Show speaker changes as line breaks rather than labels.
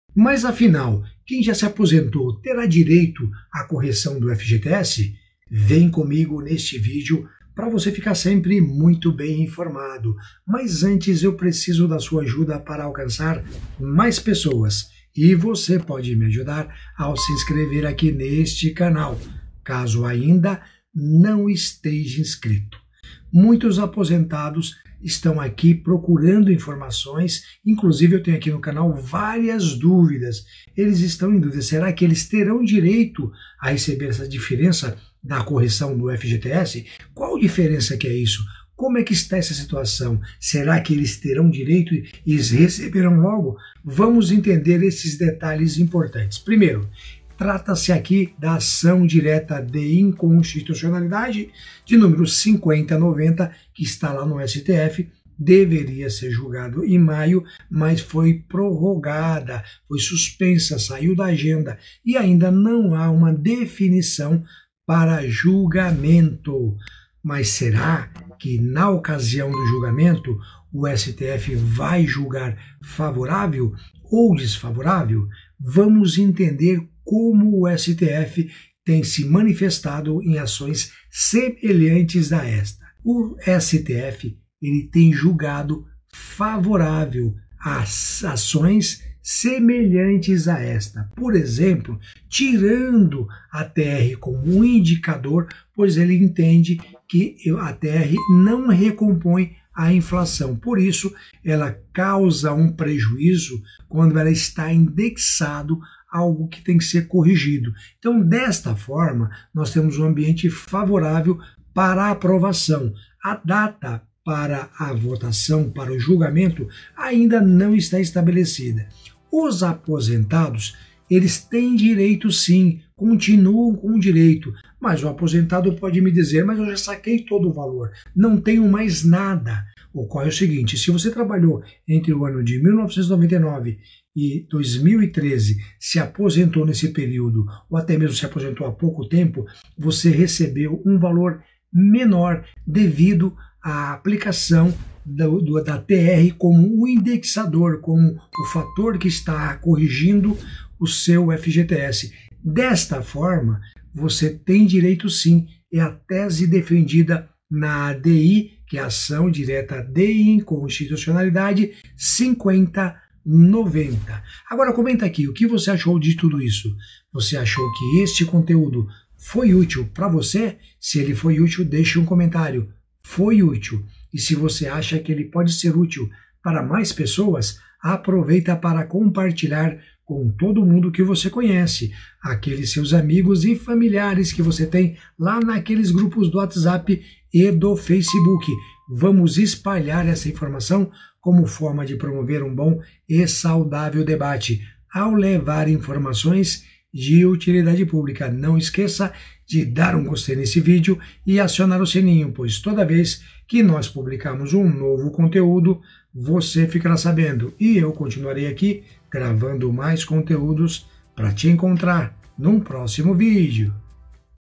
Mas afinal, quem já se aposentou terá direito à correção do FGTS? Vem comigo neste vídeo para você ficar sempre muito bem informado. Mas antes eu preciso da sua ajuda para alcançar mais pessoas. E você pode me ajudar ao se inscrever aqui neste canal, caso ainda não esteja inscrito. Muitos aposentados estão aqui procurando informações, inclusive eu tenho aqui no canal várias dúvidas. Eles estão em dúvida, será que eles terão direito a receber essa diferença da correção do FGTS? Qual diferença que é isso? Como é que está essa situação? Será que eles terão direito e eles receberão logo? Vamos entender esses detalhes importantes. Primeiro, trata-se aqui da ação direta de inconstitucionalidade de número 5090, que está lá no STF, deveria ser julgado em maio, mas foi prorrogada, foi suspensa, saiu da agenda e ainda não há uma definição para julgamento. Mas será que na ocasião do julgamento o STF vai julgar favorável ou desfavorável? Vamos entender como o STF tem se manifestado em ações semelhantes a esta. O STF ele tem julgado favorável às ações semelhantes a esta. Por exemplo, tirando a TR como um indicador, pois ele entende que a TR não recompõe a inflação. Por isso, ela causa um prejuízo quando ela está indexado a algo que tem que ser corrigido. Então, desta forma, nós temos um ambiente favorável para a aprovação. A data para a votação, para o julgamento, ainda não está estabelecida. Os aposentados, eles têm direito sim, continuam com direito, mas o aposentado pode me dizer, mas eu já saquei todo o valor, não tenho mais nada. Ocorre o seguinte, se você trabalhou entre o ano de 1999 e 2013, se aposentou nesse período, ou até mesmo se aposentou há pouco tempo, você recebeu um valor menor devido à aplicação da TR como um indexador, como o fator que está corrigindo o seu FGTS. Desta forma, você tem direito sim, é a tese defendida na ADI, que é a Ação Direta de Inconstitucionalidade 5090. Agora comenta aqui, o que você achou de tudo isso? Você achou que este conteúdo foi útil para você? Se ele foi útil, deixe um comentário. Foi útil. E se você acha que ele pode ser útil para mais pessoas, aproveita para compartilhar com todo mundo que você conhece, aqueles seus amigos e familiares que você tem lá naqueles grupos do WhatsApp e do Facebook. Vamos espalhar essa informação como forma de promover um bom e saudável debate, ao levar informações de utilidade pública. Não esqueça de dar um gostei nesse vídeo e acionar o sininho, pois toda vez que nós publicarmos um novo conteúdo, você ficará sabendo. E eu continuarei aqui gravando mais conteúdos para te encontrar num próximo vídeo.